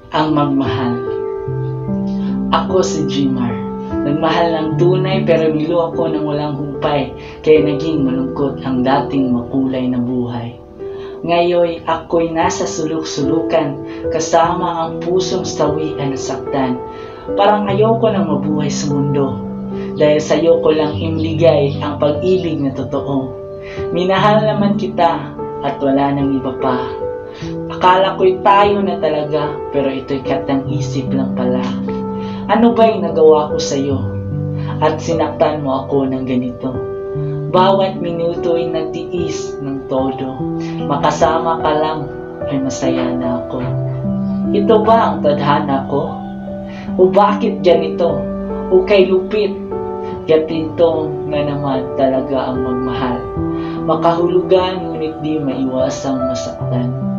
Ang magmahal. Ako si Jemar. Nagmahal ng tunay pero nilo ako ng walang humpay, kaya naging malungkot ang dating makulay na buhay. Ngayon ako'y nasa sulok-sulukan, kasama ang pusong sawian na saktan. Parang ayoko nang mabuhay sa mundo, dahil sa'yo ko lang imligay ang pag-ibig na totoo. Minahal naman kita at wala nang iba pa. Akala ko'y tayo na talaga, pero ito'y katang isip lang pala. Ano ba'y nagawa ko sa'yo? At sinaktan mo ako ng ganito. Bawat minuto'y nagtiis ng todo. Makasama ka lang ay masaya na ako. Ito ba ang tadhana ko? O bakit ganito? O kay lupit? Gatito na naman talaga ang magmahal. Makahulugan ngunit di maiwasang masaktan.